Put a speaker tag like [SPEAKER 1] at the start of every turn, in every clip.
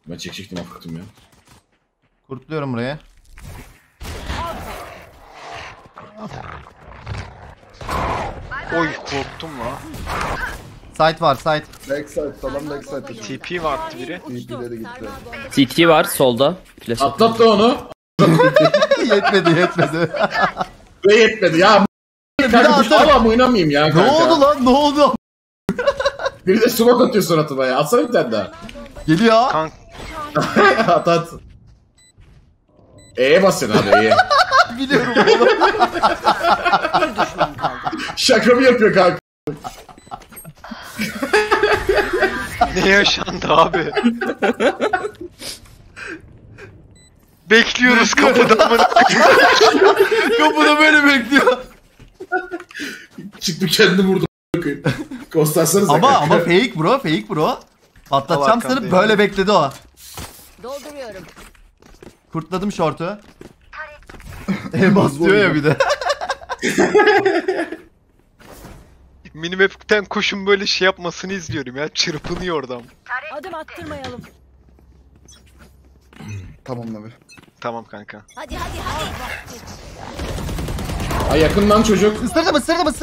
[SPEAKER 1] Ben çekecektim affettim ya.
[SPEAKER 2] Kurtluyorum buraya.
[SPEAKER 3] Oy korktum la.
[SPEAKER 2] Site var site.
[SPEAKER 4] Backside falan backside.
[SPEAKER 3] TP var attı biri.
[SPEAKER 4] TP'leri gitti.
[SPEAKER 5] CT var solda. Flash
[SPEAKER 1] Atlat da onu.
[SPEAKER 2] Yetmedi.
[SPEAKER 1] Ve yetmedi ya. Kanka
[SPEAKER 2] atsana.
[SPEAKER 1] Allah'ım oynamayayım ya kanka.
[SPEAKER 2] Ne oldu lan? Ne oldu?
[SPEAKER 1] Biri de smoke atıyor suratıma ya. Atsana bir tane daha.
[SPEAKER 2] Geliyor.
[SPEAKER 3] Kanka
[SPEAKER 1] At. E'ye bas sen abi E'ye.
[SPEAKER 2] Biliyorum oğlum.
[SPEAKER 1] Şaka mı yapıyor kanka?
[SPEAKER 3] ne yaşandı abi? Bekliyoruz kapıda amına.
[SPEAKER 2] Kapıda böyle bekliyor.
[SPEAKER 1] Çıktı kendi vurdu. Göstersanıza
[SPEAKER 2] Ama
[SPEAKER 1] kanka.
[SPEAKER 2] fake bro. Patlatacağım
[SPEAKER 3] Allah
[SPEAKER 2] seni böyle bekledi o.
[SPEAKER 6] Dolduruyorum.
[SPEAKER 2] Kurtladım şortu. Bas diyor ya bir de.
[SPEAKER 3] Minimap'ten koşun böyle şey yapmasını izliyorum ya. Çırpınıyor oradan.
[SPEAKER 6] Adım attırmayalım.
[SPEAKER 4] Tamam Navi.
[SPEAKER 3] Tamam kanka.
[SPEAKER 6] Hadi.
[SPEAKER 1] Ay yakından çocuk.
[SPEAKER 2] Isırdım.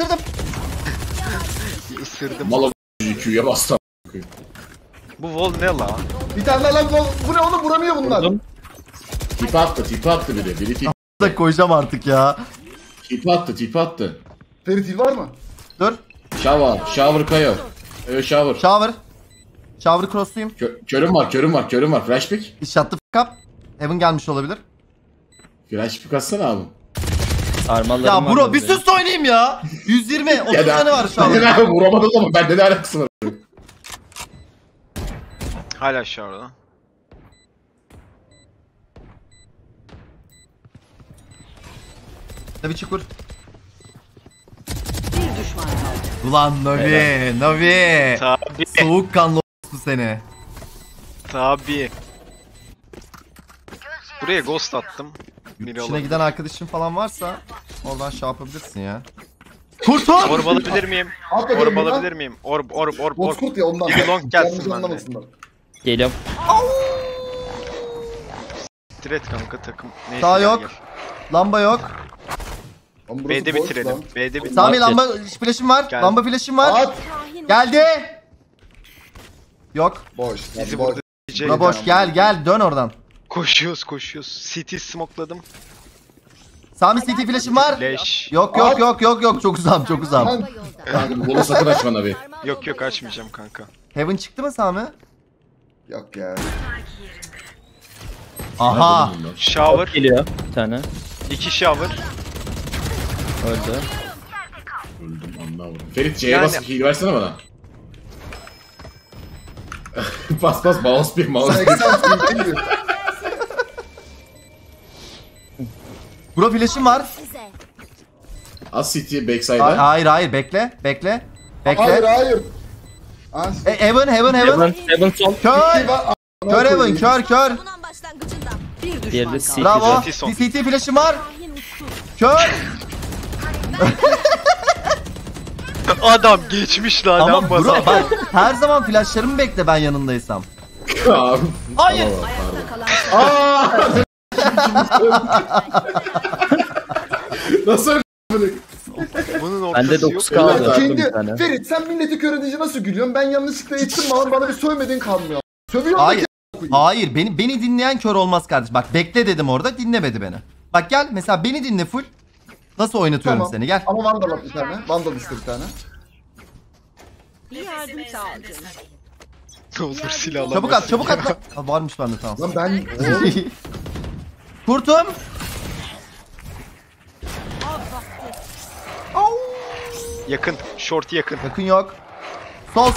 [SPEAKER 3] Isırdım.
[SPEAKER 1] Mala Q'ya bastı.
[SPEAKER 3] Bu wall ne la?
[SPEAKER 4] Bir tane daha lan bu ne oğlum vuramıyor bunlar.
[SPEAKER 5] vurdum.
[SPEAKER 1] Tipi attı biri. Biri tipi
[SPEAKER 2] Da koyacağım artık ya.
[SPEAKER 1] attı.
[SPEAKER 4] Ferit il var mı?
[SPEAKER 2] Dur.
[SPEAKER 1] Shower kayo. Shower.
[SPEAKER 2] Shower crossluyum.
[SPEAKER 1] Körüm var. Flash pick.
[SPEAKER 2] Shut the fuck up. Heaven gelmiş olabilir.
[SPEAKER 1] Flash pick atsana abi.
[SPEAKER 5] Sarmallarım
[SPEAKER 2] Ya
[SPEAKER 5] var
[SPEAKER 2] bro bir
[SPEAKER 5] benim.
[SPEAKER 2] sus da oynayayım ya. 120 30
[SPEAKER 1] Ya da-
[SPEAKER 2] tane var şu an.
[SPEAKER 1] Ben abi vuramadım ama bende ne alakası var?
[SPEAKER 3] Hala aşağıda.
[SPEAKER 2] Tabii çukur.
[SPEAKER 6] Bir düşman kaldı.
[SPEAKER 2] Ulan Navi.
[SPEAKER 3] Tabi.
[SPEAKER 2] Soğukkanlı olsun seni.
[SPEAKER 3] Tabi. Buraya ghost attım. Biri
[SPEAKER 2] İçine
[SPEAKER 3] olabilir.
[SPEAKER 2] giden arkadaşın falan varsa oradan şey yapabilirsin ya. Kurtul!
[SPEAKER 3] Orb alabilir miyim?
[SPEAKER 4] At bakayım
[SPEAKER 3] Orb
[SPEAKER 4] bir lan.
[SPEAKER 3] alabilir miyim? Orb.
[SPEAKER 4] Bozkurt ya ondan.
[SPEAKER 3] Biri long gelsin
[SPEAKER 4] Yanlış
[SPEAKER 3] bende.
[SPEAKER 4] anlamasınlar.
[SPEAKER 5] Geliyorum.
[SPEAKER 3] Direkt kanka takım. Neyse,
[SPEAKER 2] Sağ
[SPEAKER 3] gel,
[SPEAKER 2] yok.
[SPEAKER 3] gel.
[SPEAKER 2] Lamba yok.
[SPEAKER 4] Ama burası
[SPEAKER 3] B'de
[SPEAKER 4] boş
[SPEAKER 3] bitirelim.
[SPEAKER 4] lan.
[SPEAKER 3] B'de bitirelim.
[SPEAKER 2] Sami
[SPEAKER 5] At.
[SPEAKER 2] lamba flash'im var.
[SPEAKER 3] Gel.
[SPEAKER 2] Lamba flash'im var.
[SPEAKER 4] At.
[SPEAKER 2] Geldi. Yok.
[SPEAKER 4] Boş.
[SPEAKER 3] Bizi
[SPEAKER 4] Boş.
[SPEAKER 3] burada diyecek.
[SPEAKER 2] Bura boş. Gel dön oradan.
[SPEAKER 3] Koşuyoruz. City smokeladım.
[SPEAKER 2] Sami CT flash'im var.
[SPEAKER 3] Flash.
[SPEAKER 2] Yok. Çok uzağım.
[SPEAKER 4] Lan.
[SPEAKER 1] Kanka bunu sakın açma abi.
[SPEAKER 3] Yok açmayacağım kanka.
[SPEAKER 2] Heaven çıktı mı Sami?
[SPEAKER 4] Yok ya.
[SPEAKER 2] Aha.
[SPEAKER 3] Shower.
[SPEAKER 5] Geliyor bir tane.
[SPEAKER 3] 2 shower.
[SPEAKER 5] Öldü.
[SPEAKER 1] Öldüm anla vurdum. Ferit C'ye
[SPEAKER 3] Yani-
[SPEAKER 1] bas heal versene bana. bas mouse bir.
[SPEAKER 4] 80 bin.
[SPEAKER 2] Bro flash'im var.
[SPEAKER 1] Az City backside'a.
[SPEAKER 2] Hayır bekle.
[SPEAKER 4] Hayır hayır. An
[SPEAKER 2] Heaven.
[SPEAKER 5] Heaven sol.
[SPEAKER 2] Kör. Kör Heaven. Kör.
[SPEAKER 6] Bunun başlangıcında. Bir
[SPEAKER 5] Diğeri de
[SPEAKER 6] düşman
[SPEAKER 5] CT.
[SPEAKER 6] kaldı.
[SPEAKER 2] Bravo.
[SPEAKER 3] CT son.
[SPEAKER 2] CT flash'im var.
[SPEAKER 6] Şahin uçtu.
[SPEAKER 2] Kör.
[SPEAKER 3] Adam geçmiş lan
[SPEAKER 2] Ama
[SPEAKER 3] lambası.
[SPEAKER 2] bro bak her zaman flashlarımı bekle ben yanındaysam.
[SPEAKER 1] Abi.
[SPEAKER 2] Hayır.
[SPEAKER 6] Ayakta kalan
[SPEAKER 1] Nasıl
[SPEAKER 3] Bunun
[SPEAKER 5] Bende
[SPEAKER 3] ortası
[SPEAKER 5] 9
[SPEAKER 3] yok.
[SPEAKER 5] kaldı. Öldüm bir
[SPEAKER 4] Kendi
[SPEAKER 5] tane.
[SPEAKER 4] Ferit sen milleti kör edince nasıl gülüyorsun? Ben yanlışlıkla ettim bana bir sövmediğin kalmıyor. Sövüyorum
[SPEAKER 2] Hayır.
[SPEAKER 4] ki.
[SPEAKER 2] Hayır beni dinleyen kör olmaz kardeş. Bak bekle dedim orada dinlemedi beni. Bak gel mesela beni dinle full. Nasıl oynatıyorum
[SPEAKER 4] Tamam.
[SPEAKER 2] seni gel.
[SPEAKER 4] Ama Vandal at bir tane. Vandal iste bir tane.
[SPEAKER 6] bir yardım sağladı.
[SPEAKER 3] Ne olur silah
[SPEAKER 2] Çabuk at lan. Ha, varmış bende tamam.
[SPEAKER 4] Lan ben...
[SPEAKER 2] Kurtum.
[SPEAKER 3] Yakın. Short yakın.
[SPEAKER 2] Yakın yok. Sol.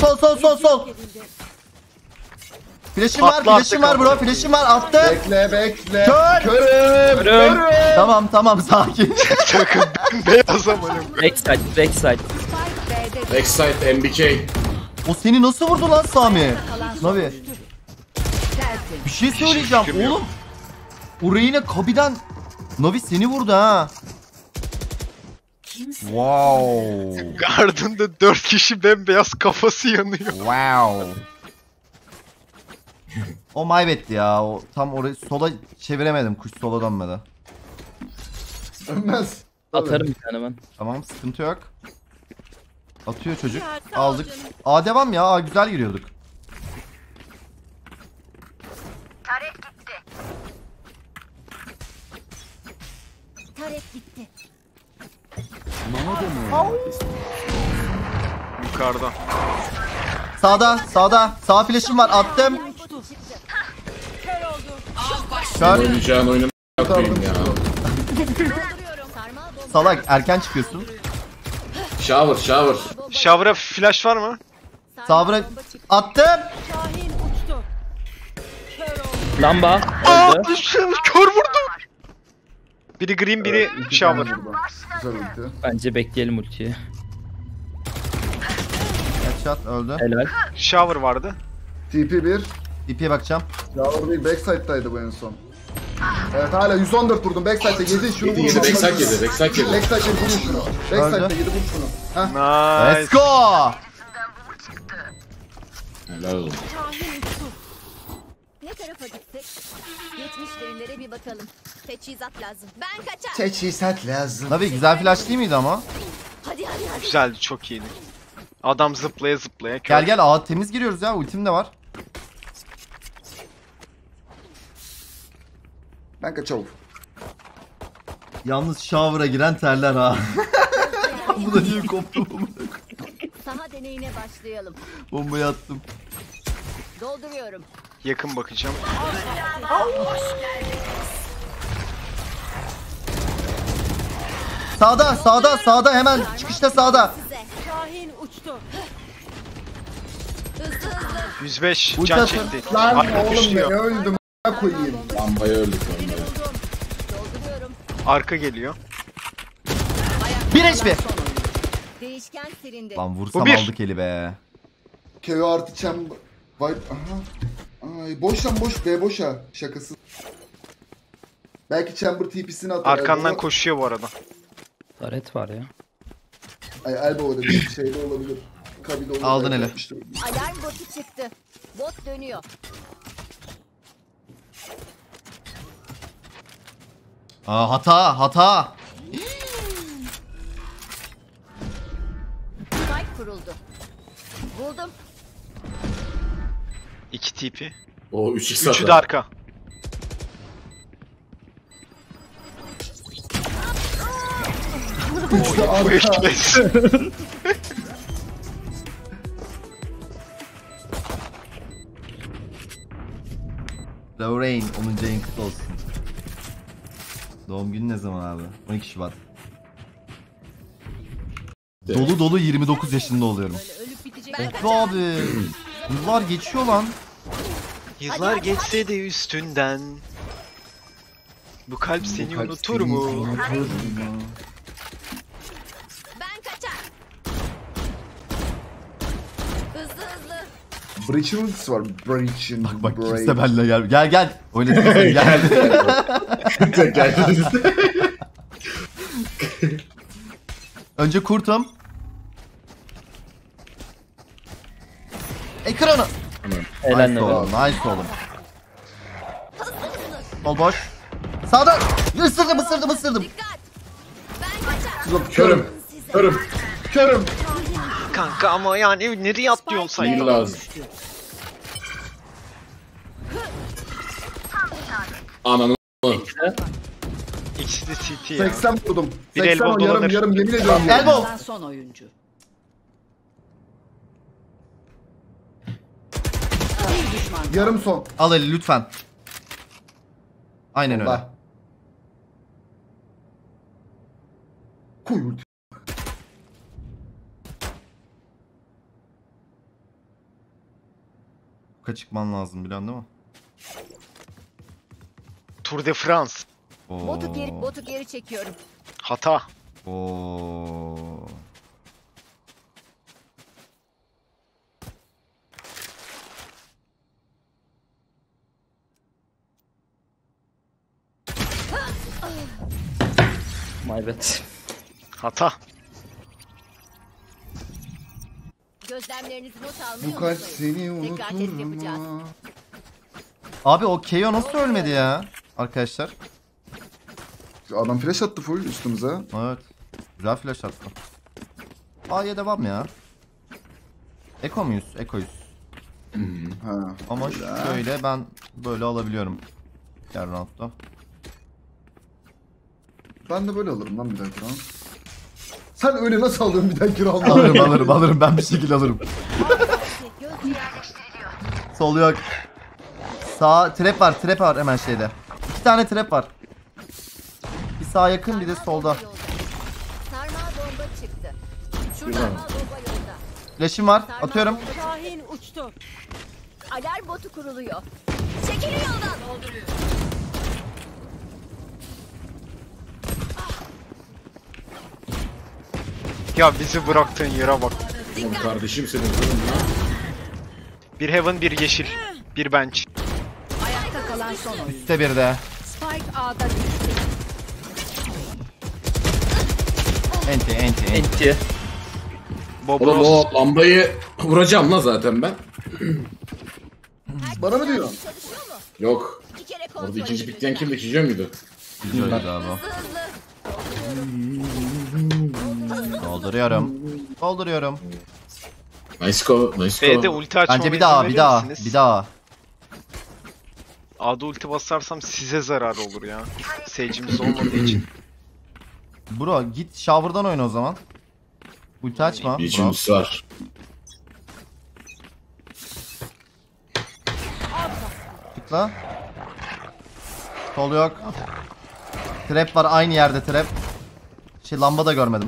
[SPEAKER 2] Flash'im var
[SPEAKER 3] Patlattı
[SPEAKER 2] bro.
[SPEAKER 3] kafayı.
[SPEAKER 2] Flash'im var attı.
[SPEAKER 4] Bekle.
[SPEAKER 2] Kör.
[SPEAKER 4] Körüm.
[SPEAKER 2] Tamam sakin.
[SPEAKER 3] Takım beyaz ama.
[SPEAKER 5] Backside.
[SPEAKER 1] backside MBK.
[SPEAKER 2] O seni nasıl vurdu lan Sami? Navi. Bir şey söyleyeceğim
[SPEAKER 3] fikrim yok.
[SPEAKER 2] oğlum. Ureyne kabiden Navi seni vurdu ha. Wow.
[SPEAKER 3] Gardında 4 kişi bembeyaz kafası yanıyor.
[SPEAKER 2] Wow. O maybetti ya. O tam orayı sola çeviremedim. Kuş sola dönmedi.
[SPEAKER 4] Ölmez. Tabii.
[SPEAKER 5] Atarım bir tane ben.
[SPEAKER 2] Tamam sıkıntı yok. Atıyor çocuk. Aldık. A devam ya. A güzel giriyorduk.
[SPEAKER 6] Taret gitti.
[SPEAKER 3] Yukarıda.
[SPEAKER 2] Sağda. Sağ flash'ım var. Attım. Kör.
[SPEAKER 1] Oynayacağın oyunu koyayım ya.
[SPEAKER 6] Sarmal bomba.
[SPEAKER 2] Salak erken çıkıyorsun.
[SPEAKER 1] Shower.
[SPEAKER 3] Shower'a flash var mı?
[SPEAKER 2] Sabra
[SPEAKER 6] Bomba çıktı.
[SPEAKER 2] attım.
[SPEAKER 6] Şahin uçtu.
[SPEAKER 5] Lamba
[SPEAKER 3] Aa,
[SPEAKER 5] öldü.
[SPEAKER 3] kör vurdu. Biri green, biri
[SPEAKER 4] İki tane
[SPEAKER 3] shower.
[SPEAKER 4] burada. Güzel ulti.
[SPEAKER 5] Bence bekleyelim ultiyi.
[SPEAKER 2] Headshot öldü.
[SPEAKER 5] Helal.
[SPEAKER 3] Shower vardı.
[SPEAKER 4] TP1.
[SPEAKER 2] DP'ye bakacağım.
[SPEAKER 4] Yavru değil, backside'daydı bu en son. Evet hala 114 vurdum. Backside'de 7 şunu vurun.
[SPEAKER 1] 7 backside yedi.
[SPEAKER 4] Backside'de vurun şunu. Backside'de 7 vur şunu. Heh.
[SPEAKER 3] Nice.
[SPEAKER 2] Let's go.
[SPEAKER 1] Helal olsun.
[SPEAKER 6] Şahin uçtu. Ne tarafa gitsek? Geçmiş verilere bir bakalım. Teçhizat lazım. Ben kaçar.
[SPEAKER 4] Teçhizat lazım.
[SPEAKER 2] Tabii güzel flash değil miydi ama?
[SPEAKER 6] Hadi.
[SPEAKER 3] Güzeldi, çok iyiydi. Adam zıplaya zıplaya. Kör.
[SPEAKER 2] Gel A temiz giriyoruz ya. Ultim de var.
[SPEAKER 4] Ben kaçavur.
[SPEAKER 2] Yalnız shower'a giren terler ha. Bu da niye koptu?
[SPEAKER 6] Saha deneyine başlayalım.
[SPEAKER 2] Bombayı attım.
[SPEAKER 6] Dolduruyorum.
[SPEAKER 3] Yakın bakacağım.
[SPEAKER 2] Sağda hemen çıkışta sağda.
[SPEAKER 6] Şahin uçtu. Hızlı.
[SPEAKER 3] 105
[SPEAKER 2] Ulti
[SPEAKER 3] can
[SPEAKER 2] atın.
[SPEAKER 3] çekti.
[SPEAKER 4] Lan
[SPEAKER 3] Arka
[SPEAKER 4] oğlum ne
[SPEAKER 3] düşüyor.
[SPEAKER 4] öldüm. A**a koyayım.
[SPEAKER 1] Lambayı öldük.
[SPEAKER 6] Dolduruyorum.
[SPEAKER 3] Arka geliyor.
[SPEAKER 2] 1 HP.
[SPEAKER 6] Değişken silindi.
[SPEAKER 2] Lan vursam
[SPEAKER 3] Bu bir.
[SPEAKER 2] aldık eli be.
[SPEAKER 4] KO artı chamber. Vibe. Aha. Ay boş lan boş. B boş ha. Şakası. Belki chamber TP'sini atar.
[SPEAKER 3] Arkandan
[SPEAKER 4] Elbow.
[SPEAKER 3] koşuyor bu arada.
[SPEAKER 5] Taret var ya.
[SPEAKER 4] Ay elbow olabilir. Şeyde olabilir. Kabide olabilir.
[SPEAKER 2] Aldın hele.
[SPEAKER 4] İşte.
[SPEAKER 6] Alarm botu çıktı. Bot dönüyor.
[SPEAKER 2] Aa hata.
[SPEAKER 6] Spike kuruldu. Buldum.
[SPEAKER 3] 2 TP.
[SPEAKER 1] O 3x
[SPEAKER 3] Üçü
[SPEAKER 1] atar.
[SPEAKER 3] de arka. Bu eşleş.
[SPEAKER 2] Lorraine 10. ayın kutlu olsun. Doğum günü ne zaman abi? 12 Şubat. Dolu 29 yaşında oluyorum.
[SPEAKER 6] Böyle ölüp bitecek.
[SPEAKER 2] Of abi. Yıllar geçiyor lan.
[SPEAKER 3] Yıllar geçse de üstünden. Bu kalp seni unutur mu?
[SPEAKER 6] Ben kaçar. Hızlı.
[SPEAKER 4] Breach'in ultisi var. Breach'in.
[SPEAKER 2] Bak kimse benimle gel. Gel. Oynatayım seni gel. Önce kurtum. Ekranı.
[SPEAKER 5] Helal
[SPEAKER 2] Nice
[SPEAKER 5] ne
[SPEAKER 2] oğlum. Nice oğlum. Sol boş. Sağda. Isırdım.
[SPEAKER 6] Dikkat. Ben kaçar.
[SPEAKER 4] Körüm.
[SPEAKER 3] Kanka ama yani nereye atlıyorsun sen?
[SPEAKER 1] Heal lazım. Ananı.
[SPEAKER 3] İkisi de CT ya.
[SPEAKER 4] 80 vurdum.
[SPEAKER 3] Bir
[SPEAKER 4] 80
[SPEAKER 3] elbow
[SPEAKER 4] o
[SPEAKER 3] dolanır.
[SPEAKER 4] yarım yemin ediyorum.
[SPEAKER 2] Elbow.
[SPEAKER 6] Son oyuncu. Bir düşman.
[SPEAKER 4] Yarım son.
[SPEAKER 2] Al eli lütfen. Aynen öyle.
[SPEAKER 4] Allah. Koy ulti.
[SPEAKER 2] Yuka çıkman lazım biliyorsun değil mi?
[SPEAKER 3] Tour de France.
[SPEAKER 2] Oo.
[SPEAKER 6] Botu geri çekiyorum.
[SPEAKER 3] Hata.
[SPEAKER 2] Oo.
[SPEAKER 5] My bad.
[SPEAKER 3] Hata.
[SPEAKER 6] Gözlemlerinizi not almayı
[SPEAKER 4] Bu kalp
[SPEAKER 6] unutmayın.
[SPEAKER 4] seni
[SPEAKER 6] Tekrar test
[SPEAKER 4] unutur
[SPEAKER 6] yapacağız.
[SPEAKER 4] mu?
[SPEAKER 2] Abi o KO nasıl ölmedi ya? Arkadaşlar.
[SPEAKER 4] Adam flash attı full üstümüze.
[SPEAKER 2] Evet. Güzel flash attı. A'ya devam ya. Eko muyuz? Eko'yuz.
[SPEAKER 4] Ha.
[SPEAKER 2] Ama şöyle ben böyle alabiliyorum. Diğer roundda.
[SPEAKER 4] Ben de böyle alırım lan bir dahaki round. Sen öyle nasıl alıyorsun bir dahaki round?
[SPEAKER 2] Alırım ben bir şekilde alırım. Sol yok. Sağ trap var hemen şeyde. 2 tane trap var. Bir sağa yakın bir de solda.
[SPEAKER 6] Sarmal bomba çıktı. Şuradan sarmal bomba yolda.
[SPEAKER 2] Flash'im var.
[SPEAKER 6] Sarmal
[SPEAKER 2] Atıyorum.
[SPEAKER 6] bomba Şahin uçtu. Alarm botu kuruluyor. Çekilin yoldan.
[SPEAKER 3] Ya bizi bıraktığın yere bak.
[SPEAKER 1] Oğlum kardeşim senin durun ya.
[SPEAKER 3] Bir heaven, bir yeşil, bir bench.
[SPEAKER 7] Ayakta kalan son oyun.
[SPEAKER 2] Üste bir de.
[SPEAKER 7] Spike A'da düştü.
[SPEAKER 2] Enti.
[SPEAKER 5] Enti.
[SPEAKER 1] Oğlum
[SPEAKER 3] Bobros.
[SPEAKER 1] o lambayı vuracağım lan zaten ben.
[SPEAKER 4] Bana mı diyorsun?
[SPEAKER 6] Çalışıyor mu?
[SPEAKER 1] Yok.
[SPEAKER 6] 2 kere kontrol
[SPEAKER 1] Orada ikinci
[SPEAKER 6] edildi.
[SPEAKER 1] bitleyen kimdi? Kijo muydu?
[SPEAKER 2] Güzel abi o.
[SPEAKER 6] Hızlı.
[SPEAKER 2] Dolduruyorum.
[SPEAKER 1] Nice go. Nice
[SPEAKER 3] B'de
[SPEAKER 1] go.
[SPEAKER 3] ulti açmama
[SPEAKER 2] Bence bir
[SPEAKER 3] izin
[SPEAKER 2] daha.
[SPEAKER 3] verir misiniz?
[SPEAKER 2] Bir daha.
[SPEAKER 3] A'da ulti basarsam size zarar olur ya. Sage'imiz olmadığı için.
[SPEAKER 2] Bro git shower'dan oyna o zaman. Ulti açma.
[SPEAKER 1] Bir
[SPEAKER 2] Bro.
[SPEAKER 1] içimiz var.
[SPEAKER 2] Tıkla. Sol yok. Trap var aynı yerde trap. Lamba da görmedim.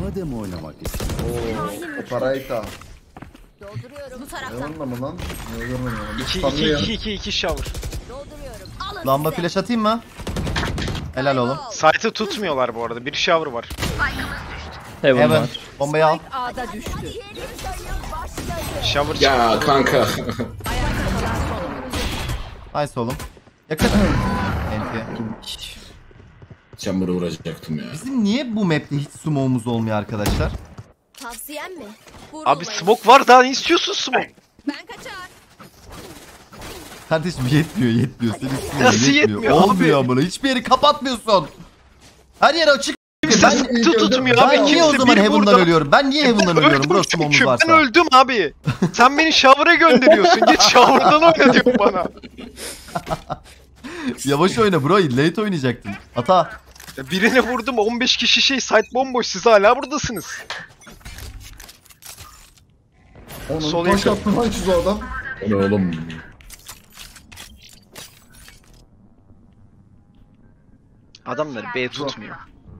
[SPEAKER 4] Operaita.
[SPEAKER 6] Dolduruyorum. Bu taraftan.
[SPEAKER 4] Yanında mı lan? Ne görmedim onu.
[SPEAKER 3] 2 shower.
[SPEAKER 6] Dolduruyorum. Alın
[SPEAKER 2] Lamba
[SPEAKER 6] size.
[SPEAKER 2] flash atayım mı? Helal oğlum.
[SPEAKER 3] Site'ı tutmuyorlar bu arada. Bir shower var.
[SPEAKER 5] Heaven
[SPEAKER 2] Heaven.
[SPEAKER 5] var.
[SPEAKER 2] Bombayı al.
[SPEAKER 7] A'da düştü.
[SPEAKER 6] Hadi yeni sayım başladı.
[SPEAKER 3] Shower çıktı.
[SPEAKER 1] Ya kanka.
[SPEAKER 7] Ayakta kalan son oyun.
[SPEAKER 2] Nice oğlum. Yakın. Enti.
[SPEAKER 1] Chamber'ı vuracaktım ya.
[SPEAKER 2] Bizim niye bu map'te hiç smoke'umuz olmuyor arkadaşlar?
[SPEAKER 6] Tavsiyem mi?
[SPEAKER 3] Abi
[SPEAKER 6] Vurulmayın.
[SPEAKER 3] smoke var, daha ne istiyorsun smoke?
[SPEAKER 6] Ben kaçar.
[SPEAKER 2] Kardeşim yetmiyor. Senin smoke'un
[SPEAKER 3] Nasıl yetmiyor
[SPEAKER 2] Olmuyor
[SPEAKER 3] abi?
[SPEAKER 2] bunu. Hiçbir yeri kapatmıyorsun. Her yer açık.
[SPEAKER 3] Kimse sıkıntı tutmuyor abi.
[SPEAKER 2] Ben niye o
[SPEAKER 3] Kimse
[SPEAKER 2] zaman
[SPEAKER 3] bir
[SPEAKER 2] Heaven'dan
[SPEAKER 3] burada.
[SPEAKER 2] ölüyorum? Ben niye Heaven'dan ölüyorum?
[SPEAKER 3] Öldüm
[SPEAKER 2] Burası smoke'umuz
[SPEAKER 3] çünkü.
[SPEAKER 2] varsa.
[SPEAKER 3] Ben öldüm abi. Sen beni shower'a gönderiyorsun. Git shower'dan oyna diyorsun bana.
[SPEAKER 2] Yavaş oyna bro. Late oynayacaktın. Hata.
[SPEAKER 3] Ya birine vurdum, 15 kişi site bomboş. Siz hala buradasınız.
[SPEAKER 4] Onun
[SPEAKER 3] Sol
[SPEAKER 4] taş
[SPEAKER 3] yakın.
[SPEAKER 4] attı lan şu adam.
[SPEAKER 1] O ne oğlum?
[SPEAKER 3] Adamlar B tutmuyor.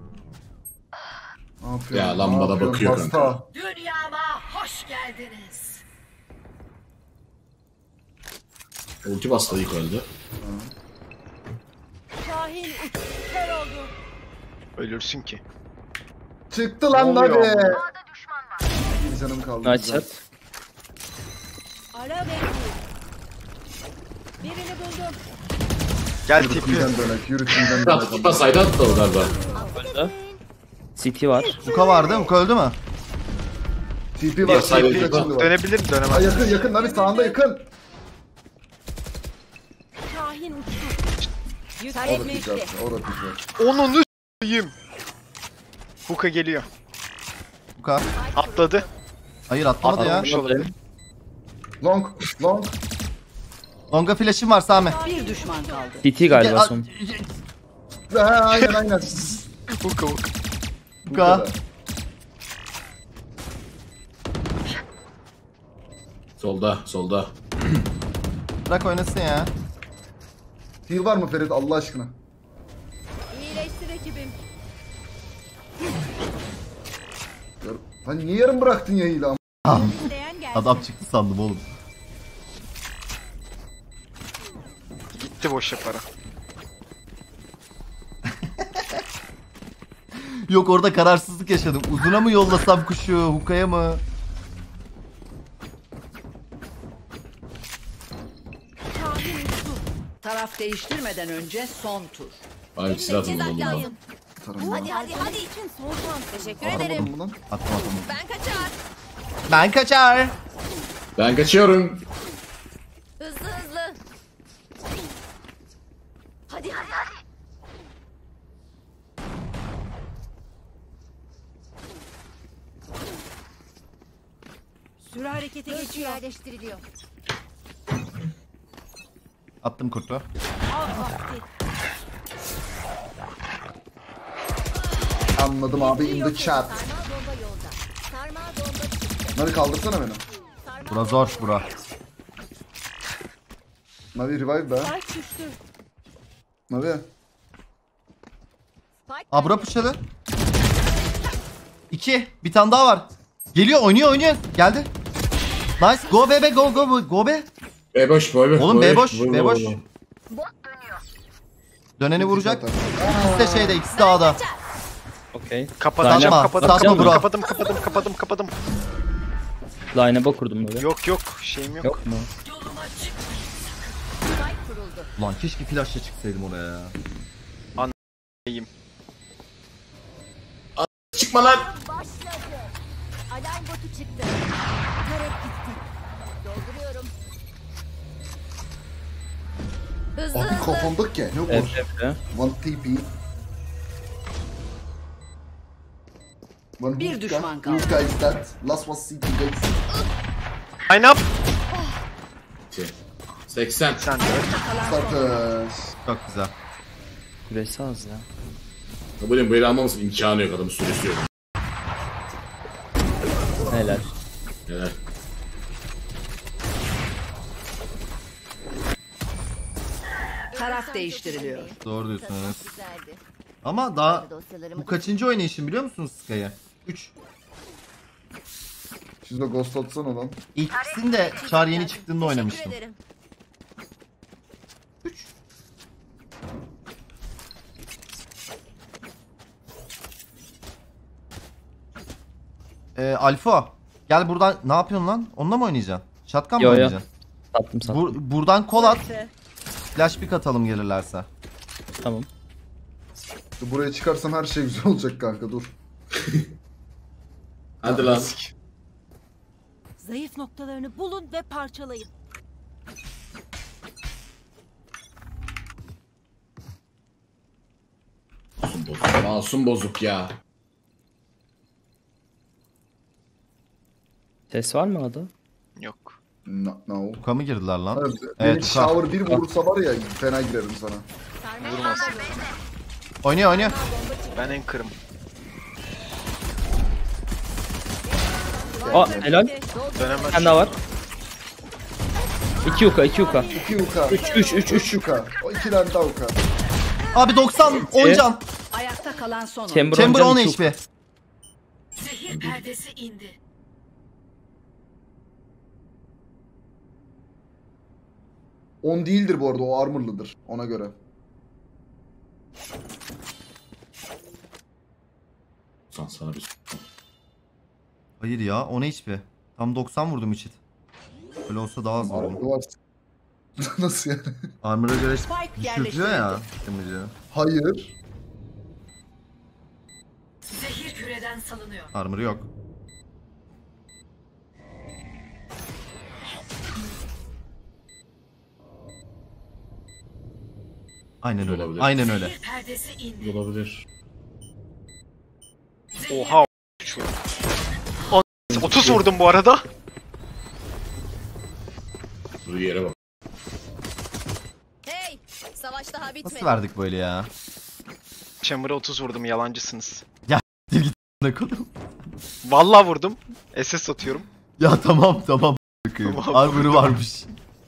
[SPEAKER 4] Ne yapıyorsun?
[SPEAKER 1] Ya lambada
[SPEAKER 4] Ne yapıyorsun?
[SPEAKER 1] bakıyor
[SPEAKER 4] Pasta.
[SPEAKER 1] kanka.
[SPEAKER 7] Dünyama hoş geldiniz.
[SPEAKER 1] Ulti bastı ilk öldü.
[SPEAKER 7] Şahin uç. Kör oldu.
[SPEAKER 3] Ölürsün ki.
[SPEAKER 4] Çıktı lan
[SPEAKER 3] Ne oluyor
[SPEAKER 4] hadi.
[SPEAKER 3] ama?
[SPEAKER 4] Bir canım kaldı.
[SPEAKER 5] Nice
[SPEAKER 4] güzel.
[SPEAKER 5] shot.
[SPEAKER 7] Ara bekleyin. Birini buldum.
[SPEAKER 3] Gel
[SPEAKER 4] Yürü
[SPEAKER 3] tipi.
[SPEAKER 4] tümden dönek. Yürü tümden
[SPEAKER 1] At
[SPEAKER 4] dönek.
[SPEAKER 1] tutmasaydı attı o galiba.
[SPEAKER 5] Öldü. CT var.
[SPEAKER 2] Uka vardı. Uka öldü mü?
[SPEAKER 4] TP
[SPEAKER 3] Bir
[SPEAKER 4] var.
[SPEAKER 1] saydı,
[SPEAKER 4] TP
[SPEAKER 1] bir
[SPEAKER 4] açıldı var.
[SPEAKER 3] Dönebilir mi?
[SPEAKER 4] Ha,
[SPEAKER 3] Dönemez.
[SPEAKER 4] yakın yakın lan sağında yakın.
[SPEAKER 7] Şahin uçtu.
[SPEAKER 4] O da
[SPEAKER 7] Yükseltme
[SPEAKER 4] TP
[SPEAKER 7] işi.
[SPEAKER 4] attı. O da TP attı.
[SPEAKER 3] Onu s**eyim. Hook'a geliyor.
[SPEAKER 2] Uka.
[SPEAKER 3] Atladı.
[SPEAKER 2] Hayır atlamadı ya.
[SPEAKER 3] Atlamış olabilir.
[SPEAKER 4] Long. Long.
[SPEAKER 2] Longa flash'im var Sami.
[SPEAKER 7] Bir düşman kaldı.
[SPEAKER 5] CT galiba son.
[SPEAKER 4] Ha, aynen.
[SPEAKER 3] Hook'a.
[SPEAKER 2] Uka.
[SPEAKER 1] Solda.
[SPEAKER 2] Bırak oynasın ya.
[SPEAKER 4] Heal var mı Ferit Allah aşkına?
[SPEAKER 7] İyileştir ekibim.
[SPEAKER 4] Hani niye yarım bıraktın ya heal'ı ama?
[SPEAKER 7] İsteyen gelsin.
[SPEAKER 2] Adam çıktı sandım oğlum.
[SPEAKER 3] Gitti boşa para.
[SPEAKER 2] Yok orada kararsızlık yaşadım. Uzuna mı yollasam kuşu, hukaya mı?
[SPEAKER 7] Şahin uçtu. Taraf değiştirmeden önce son tur.
[SPEAKER 1] Ay silah atın
[SPEAKER 6] Teçhizat
[SPEAKER 1] oğlum.
[SPEAKER 6] lazım.
[SPEAKER 4] Atarım lan.
[SPEAKER 6] Hadi. için son şans. Teşekkür ederim.
[SPEAKER 4] Atamadım mı lan?
[SPEAKER 2] Atma.
[SPEAKER 6] Ben kaçar.
[SPEAKER 2] Ben kaçar.
[SPEAKER 1] Ben kaçıyorum.
[SPEAKER 6] Hızlı. harekete geçiyor. Yerleştiriliyor.
[SPEAKER 2] Attım kurtu.
[SPEAKER 4] Anladım abi in the chat.
[SPEAKER 6] Sarmal bomba yolda. Sarmal bomba çıktı.
[SPEAKER 4] Navi kaldırsana beni.
[SPEAKER 6] Sarmal
[SPEAKER 2] Bura zor bura.
[SPEAKER 4] Navi revive be. Navi.
[SPEAKER 6] Spike
[SPEAKER 2] Aa bura pushladı. 2. Bir tane daha var. Geliyor oynuyor. Geldi. Nice. Go be go be.
[SPEAKER 1] B boş boy.
[SPEAKER 2] Oğlum B boş.
[SPEAKER 1] Vur,
[SPEAKER 2] B
[SPEAKER 1] vur,
[SPEAKER 2] boş.
[SPEAKER 1] vur.
[SPEAKER 2] Döneni vuracak. İkisi de şeyde, ikisi de A'da.
[SPEAKER 5] Okey.
[SPEAKER 3] Kapatacağım,
[SPEAKER 2] Saçma,
[SPEAKER 3] kapadım,
[SPEAKER 2] saçma
[SPEAKER 3] kapadım,
[SPEAKER 2] bro.
[SPEAKER 3] kapadım.
[SPEAKER 5] Line'a bakurdum böyle.
[SPEAKER 3] Yok, şeyim yok.
[SPEAKER 5] Yok mu?
[SPEAKER 6] Spike kuruldu.
[SPEAKER 2] Ulan keşke flashla çıksaydım oraya ya.
[SPEAKER 3] İyiyim.
[SPEAKER 1] Çıkma lan.
[SPEAKER 6] Başladı. Alarm botu çıktı. Tarek gitti. Dolduruyorum. Hızlı
[SPEAKER 4] Abi
[SPEAKER 6] hızlı.
[SPEAKER 4] kafamdık ya. Ne olur.
[SPEAKER 5] F.
[SPEAKER 4] One TP. One
[SPEAKER 7] Bir
[SPEAKER 4] hookah.
[SPEAKER 7] düşman kaldı.
[SPEAKER 4] Hookah is dead. Last was CT guys.
[SPEAKER 3] Line up.
[SPEAKER 1] 80.
[SPEAKER 3] Sen de.
[SPEAKER 4] Satış.
[SPEAKER 2] Çok güzel.
[SPEAKER 5] Kulesi az ya.
[SPEAKER 1] Kabulüm böyle almamızın imkanı yok, adamın süresi yok.
[SPEAKER 5] Helal.
[SPEAKER 1] Helal.
[SPEAKER 7] Taraf değiştiriliyor.
[SPEAKER 2] Doğru diyorsun evet.
[SPEAKER 6] Güzeldi.
[SPEAKER 2] Ama daha
[SPEAKER 6] Dosyalarımı
[SPEAKER 2] bu kaçıncı oynayışım biliyor musunuz Sky'ı? 3.
[SPEAKER 4] Siz de ghost atsana lan.
[SPEAKER 2] İlkisini de Char yeni çıktığında oynamıştım.
[SPEAKER 6] Teşekkür ederim.
[SPEAKER 2] 3. Alfa. Gel buradan ne yapıyorsun lan? Onunla mı oynayacaksın? Shotgun mı
[SPEAKER 5] Yo, yo.
[SPEAKER 2] oynayacaksın?
[SPEAKER 5] Sattım.
[SPEAKER 2] Buradan kol at. Flash pick atalım gelirlerse.
[SPEAKER 5] Tamam.
[SPEAKER 4] Buraya çıkarsam her şey güzel olacak kanka dur.
[SPEAKER 1] Hadi lan.
[SPEAKER 8] Zayıf noktalarını bulun ve parçalayın.
[SPEAKER 1] Masum bozuk ya.
[SPEAKER 5] Ses var mı adı?
[SPEAKER 3] Yok.
[SPEAKER 4] No.
[SPEAKER 2] Uka mı girdiler lan?
[SPEAKER 4] Evet,
[SPEAKER 2] Evet,
[SPEAKER 4] benim
[SPEAKER 2] Uka.
[SPEAKER 4] shower bir vurursa var ya fena girerim sana.
[SPEAKER 6] Sarmal bomba yolda.
[SPEAKER 2] Oynuyor.
[SPEAKER 3] Ben en kırım.
[SPEAKER 5] Aa helal.
[SPEAKER 3] Dönemez.
[SPEAKER 5] Bir tane daha var. 2 yuka.
[SPEAKER 4] 2 uka.
[SPEAKER 5] 3.
[SPEAKER 4] Uka. O 2 tane daha uka.
[SPEAKER 2] Abi 90 10 can.
[SPEAKER 7] Ayakta kalan son.
[SPEAKER 2] Chamber 10 HP.
[SPEAKER 8] Zehir perdesi indi.
[SPEAKER 4] On değildir bu arada o armor'lıdır ona göre.
[SPEAKER 1] Sana bir
[SPEAKER 2] Hayır ya 10 HP. Tam 90 vurdum içit. Öyle olsa daha az vurdum.
[SPEAKER 4] Armor var. Nasıl yani?
[SPEAKER 2] Armor'a göre
[SPEAKER 7] Spike
[SPEAKER 2] düşürtüyor ya.
[SPEAKER 7] yerleştirildi.
[SPEAKER 2] Damage'ı.
[SPEAKER 4] Hayır.
[SPEAKER 8] Zehir küreden salınıyor.
[SPEAKER 2] Armor yok. Aynen öyle.
[SPEAKER 1] Olabilir.
[SPEAKER 2] Aynen öyle.
[SPEAKER 8] Zehir perdesi indi.
[SPEAKER 1] olabilir.
[SPEAKER 3] Oha. 30 vurdum bu arada.
[SPEAKER 1] Dur yere bak.
[SPEAKER 6] Hey, savaş daha bitmedi.
[SPEAKER 2] Nasıl verdik böyle ya?
[SPEAKER 3] Chamber'a 30 vurdum, yalancısınız.
[SPEAKER 2] Ne kadar?
[SPEAKER 3] Vallahi vurdum. SS atıyorum.
[SPEAKER 2] Ya tamam. Bakayım.
[SPEAKER 3] Tamam.
[SPEAKER 2] Armor'ı varmış.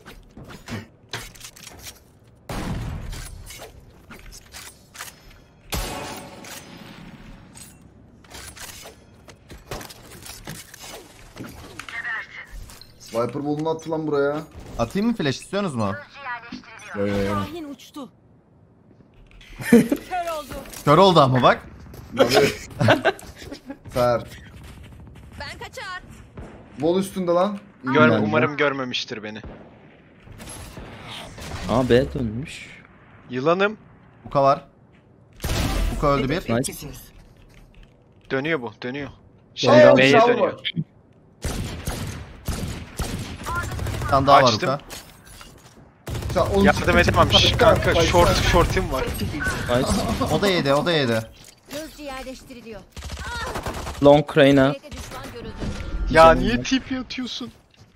[SPEAKER 4] Viper ball'unu attı lan buraya.
[SPEAKER 2] Atayım mı flash istiyorsunuz mu?
[SPEAKER 8] Şahin uçtu. Kör oldu.
[SPEAKER 2] Kör oldu ama bak.
[SPEAKER 4] Fer.
[SPEAKER 6] Ben kaçar.
[SPEAKER 4] Wall üstünde lan. İyi bence.
[SPEAKER 3] Umarım görmemiştir beni.
[SPEAKER 5] Aa B dönmüş.
[SPEAKER 3] Yılanım.
[SPEAKER 2] Uka var. Uka öldü bir.
[SPEAKER 5] Nice.
[SPEAKER 3] Dönüyor bu, dönüyor.
[SPEAKER 5] Şey,
[SPEAKER 3] B'ye
[SPEAKER 4] şal
[SPEAKER 3] dönüyor.
[SPEAKER 4] var.
[SPEAKER 2] Bir tane daha var
[SPEAKER 3] Açtım.
[SPEAKER 2] Uka.
[SPEAKER 4] Sen onu
[SPEAKER 3] Yardım
[SPEAKER 4] çıkar,
[SPEAKER 3] edemem.
[SPEAKER 4] çıkar,
[SPEAKER 3] Kanka
[SPEAKER 4] çıkar,
[SPEAKER 3] short'im var.
[SPEAKER 5] Nice.
[SPEAKER 2] O da yedi.
[SPEAKER 6] Gözcü yerleştiriliyor.
[SPEAKER 5] Long Crane'a.
[SPEAKER 6] B'de düşman görüldü.
[SPEAKER 3] Ya niye TP atıyorsun?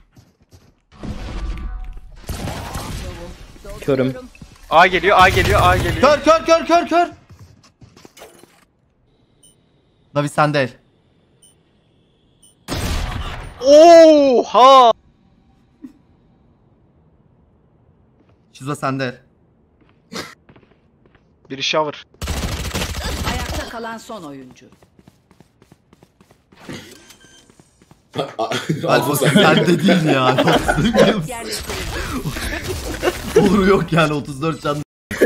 [SPEAKER 5] Körüm.
[SPEAKER 3] A geliyor, A geliyor, A geliyor.
[SPEAKER 2] Kör. Navi sende el.
[SPEAKER 3] Oha!
[SPEAKER 2] Şizo sende el.
[SPEAKER 3] Biri shower.
[SPEAKER 7] Ayakta kalan son oyuncu.
[SPEAKER 2] Alfa sende değil ya.
[SPEAKER 7] Yerleştirildi.
[SPEAKER 2] Doğru yok yani 34 can.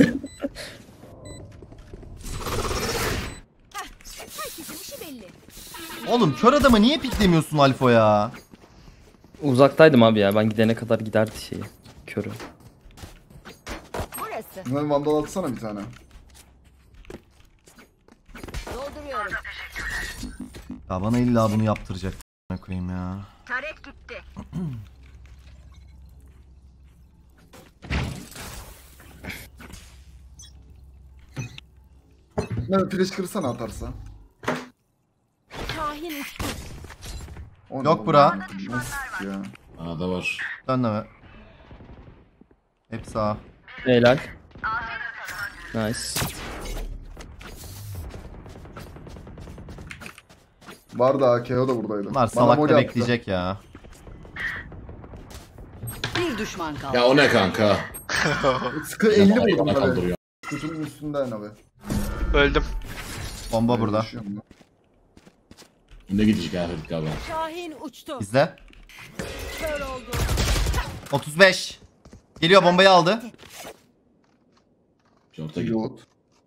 [SPEAKER 6] Herkesin işi belli.
[SPEAKER 2] Oğlum kör adama niye piklemiyorsun Alfa ya?
[SPEAKER 5] Uzaktaydım abi ya. Ben gidene kadar giderdi şeyi. Körü.
[SPEAKER 6] Burası.
[SPEAKER 4] Bunları vandal atsana bir tane.
[SPEAKER 6] Dolduruyorum.
[SPEAKER 2] Ya bana illa bunu yaptıracak. Ne koyayım ya.
[SPEAKER 6] Tarek gitti.
[SPEAKER 4] Ne flash kırsana atarsa.
[SPEAKER 6] Kahin uçtu.
[SPEAKER 4] O ne
[SPEAKER 2] Yok
[SPEAKER 4] oğlum?
[SPEAKER 2] bura.
[SPEAKER 4] Nasıl ya?
[SPEAKER 1] A'da var.
[SPEAKER 2] Dön de. Hep sağ.
[SPEAKER 5] Helal. Nice.
[SPEAKER 4] Vardı AKO da buradaydı.
[SPEAKER 2] Bunlar
[SPEAKER 4] Bana
[SPEAKER 2] salak
[SPEAKER 4] molly
[SPEAKER 2] da
[SPEAKER 4] attı.
[SPEAKER 2] bekleyecek ya.
[SPEAKER 7] Bir düşman kaldı.
[SPEAKER 1] Ya o ne kanka?
[SPEAKER 4] Sıkı 50
[SPEAKER 1] Bana
[SPEAKER 4] vurdum abi.
[SPEAKER 1] kaldırıyor.
[SPEAKER 4] Kutunun üstünden abi.
[SPEAKER 3] Öldüm.
[SPEAKER 2] Bomba burada.
[SPEAKER 4] Yaşıyorum lan.
[SPEAKER 1] Ne gidecek Erlik galiba.
[SPEAKER 8] Şahin uçtu.
[SPEAKER 2] Bizde.
[SPEAKER 8] Kör oldu.
[SPEAKER 2] 35. Geliyor bombayı aldı.
[SPEAKER 1] Şorta git.
[SPEAKER 4] Pilot.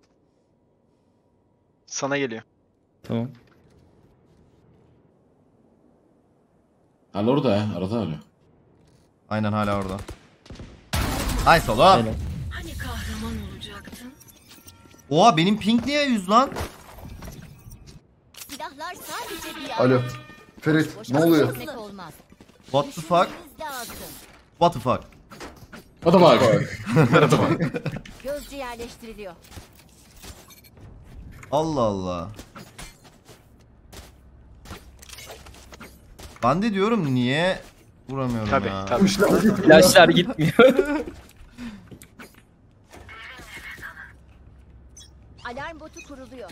[SPEAKER 3] Sana geliyor.
[SPEAKER 5] Tamam.
[SPEAKER 1] Hala orada ya. Arada hala.
[SPEAKER 2] Aynen hala orada. Nice oğlum.
[SPEAKER 5] Helal.
[SPEAKER 8] Hani kahraman olacaktın?
[SPEAKER 2] Oha benim ping niye 100 lan?
[SPEAKER 6] Silahlar sadece bir
[SPEAKER 4] Alo. Ferit ne oluyor?
[SPEAKER 6] Çözmek olmaz.
[SPEAKER 2] What the fuck?
[SPEAKER 6] Düşünmeniz lazım.
[SPEAKER 2] What the fuck?
[SPEAKER 1] Hadi bak.
[SPEAKER 6] Gözcü yerleştiriliyor.
[SPEAKER 2] Allah Allah. Ben de diyorum niye vuramıyorum
[SPEAKER 3] Tabii,
[SPEAKER 2] ya.
[SPEAKER 3] tabii.
[SPEAKER 5] Flashlar gitmiyor.
[SPEAKER 6] Alarm botu kuruluyor.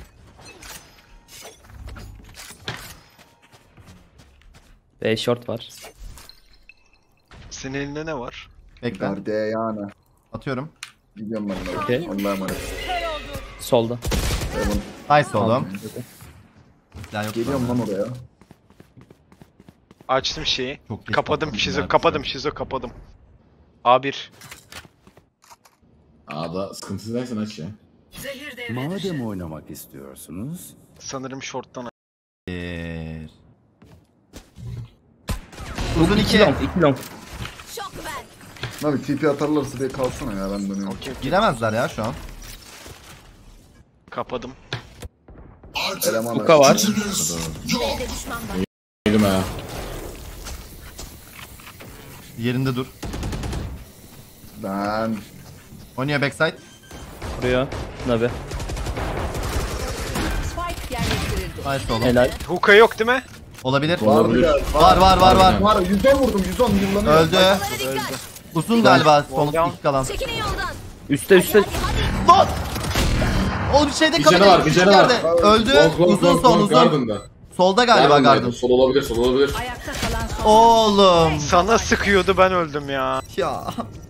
[SPEAKER 5] B short var.
[SPEAKER 3] Senin elinde ne var?
[SPEAKER 2] Bekle.
[SPEAKER 4] Gardeyana.
[SPEAKER 2] Atıyorum.
[SPEAKER 4] Gidiyorum ben de.
[SPEAKER 5] Okey.
[SPEAKER 4] Allah'a emanet.
[SPEAKER 5] Solda.
[SPEAKER 2] Nice oğlum. Silah yok
[SPEAKER 4] Geliyorum lan oraya.
[SPEAKER 3] Açtım şeyi.
[SPEAKER 2] Çok geç
[SPEAKER 3] Kapadım
[SPEAKER 2] patladı
[SPEAKER 3] şizo,
[SPEAKER 2] ya.
[SPEAKER 3] kapadım şizo, kapadım. A1.
[SPEAKER 1] A'da sıkıntısındaysan aç ya.
[SPEAKER 8] Zehir devre dışı.
[SPEAKER 9] Madem oynamak istiyorsunuz,
[SPEAKER 3] Sanırım short'tan.
[SPEAKER 2] Bir. Uzun 2.
[SPEAKER 5] 2 long. 2 long.
[SPEAKER 6] Şok ver.
[SPEAKER 4] Nabi TP atarlarsa diye kalsana ya ben dönüyorum.
[SPEAKER 3] Okey, okey.
[SPEAKER 2] Giremezler ya şu an.
[SPEAKER 3] Kapadım.
[SPEAKER 4] Eleman
[SPEAKER 5] Luka var.
[SPEAKER 6] B'de düşman var.
[SPEAKER 1] Yedim ha.
[SPEAKER 2] Yerinde dur.
[SPEAKER 4] Ben.
[SPEAKER 2] Oynuyor backside.
[SPEAKER 5] Vuruyor. Nabi.
[SPEAKER 7] Spike yerleştirildi.
[SPEAKER 2] Nice oğlum.
[SPEAKER 5] Helal.
[SPEAKER 3] Hookah yok değil mi?
[SPEAKER 2] Olabilir.
[SPEAKER 1] Olabilir.
[SPEAKER 2] Var.
[SPEAKER 4] Var 110 vurdum 110 yıllanıyor.
[SPEAKER 2] Öldü. Uzun galiba son
[SPEAKER 3] Down.
[SPEAKER 2] ilk kalan.
[SPEAKER 6] Çekilin yoldan.
[SPEAKER 5] Üste üste.
[SPEAKER 2] Lan! Oğlum bir şeyde
[SPEAKER 1] Bir canı var, bir canı var.
[SPEAKER 2] Öldü. Uzun son uzun.
[SPEAKER 1] Garden'da.
[SPEAKER 2] Solda galiba
[SPEAKER 1] Garden'daydı.
[SPEAKER 2] garden.
[SPEAKER 1] Sol olabilir, sol olabilir.
[SPEAKER 7] Ayakta kalan son
[SPEAKER 2] Oğlum.
[SPEAKER 3] Sana sıkıyordu, ben öldüm ya.
[SPEAKER 2] Ya.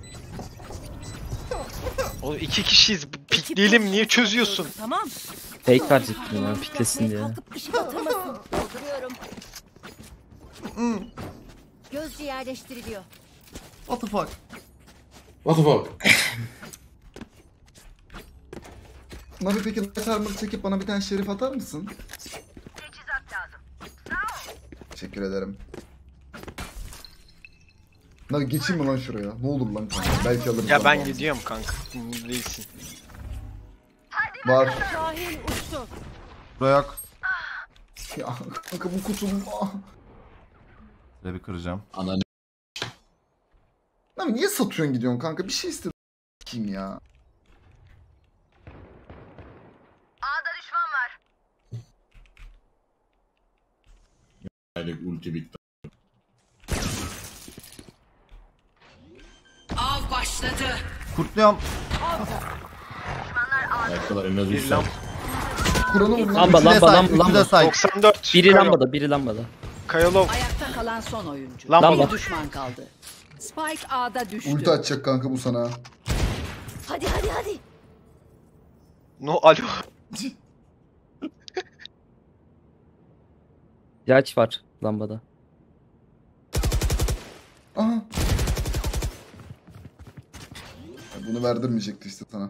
[SPEAKER 3] O iki kişiyiz. Pikleyelim, niye çözüyorsun?
[SPEAKER 8] Tamam.
[SPEAKER 5] Fake verecektim ya. Piklesin diye.
[SPEAKER 6] Kalkıp ışık atılmasın. Dolduruyorum. Gözcü yerleştiriliyor.
[SPEAKER 2] What the fuck?
[SPEAKER 1] What the fuck?
[SPEAKER 4] Nabi peki light armor çekip bana bir tane şerif atar mısın? Teşekkür ederim. Nabi geçeyim mi lan şuraya? Ne olur lan kanka. Belki alırım.
[SPEAKER 3] Ya ben
[SPEAKER 4] lan.
[SPEAKER 3] gidiyorum kanka. Değilsin.
[SPEAKER 4] Var.
[SPEAKER 8] Şahin uçtu.
[SPEAKER 2] Bura yok.
[SPEAKER 4] Ya kanka bu kutum. Ah.
[SPEAKER 2] Şöyle bir kıracağım.
[SPEAKER 1] Ananı.
[SPEAKER 4] Nabi niye satıyorsun gidiyorsun kanka? Bir şey istedim. Kim ya?
[SPEAKER 1] Ulti bitti.
[SPEAKER 7] Av başladı.
[SPEAKER 2] Kurtluyorum.
[SPEAKER 1] Ayaktalar en az 3
[SPEAKER 3] Bir lamp.
[SPEAKER 4] Kur'an'ı vurma.
[SPEAKER 5] Lamba
[SPEAKER 2] Üçü de
[SPEAKER 5] lamba
[SPEAKER 2] say.
[SPEAKER 5] lamba
[SPEAKER 2] Üçü de
[SPEAKER 5] lamba.
[SPEAKER 2] say.
[SPEAKER 3] 94.
[SPEAKER 5] Biri
[SPEAKER 3] Kayo.
[SPEAKER 5] lambada biri lambada.
[SPEAKER 3] Kayolov.
[SPEAKER 7] Ayakta kalan son oyuncu.
[SPEAKER 3] Lamba.
[SPEAKER 7] Bir düşman kaldı. Spike A'da düştü.
[SPEAKER 4] Ulti atacak kanka bu sana.
[SPEAKER 6] Hadi hadi hadi.
[SPEAKER 3] No alo.
[SPEAKER 5] Yaç var lambada.
[SPEAKER 4] Aha. Bunu verdirmeyecekti işte sana.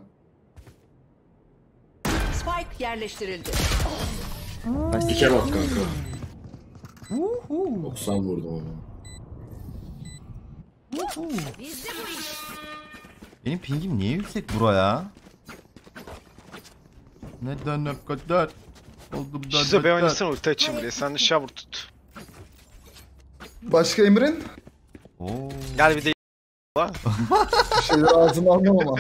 [SPEAKER 7] Spike yerleştirildi.
[SPEAKER 1] Dike bak kanka. 90 vurdum onu.
[SPEAKER 6] Bizde bu iş.
[SPEAKER 2] Benim pingim niye yüksek bro ya? Neden hep kadar? Oldum da
[SPEAKER 3] Şizo be oynasana ulti açayım diye. Sen de shower tut.
[SPEAKER 4] Başka Emrin?
[SPEAKER 2] Oo.
[SPEAKER 3] Gel bir de
[SPEAKER 4] Bir şeyler ağzıma almam ama.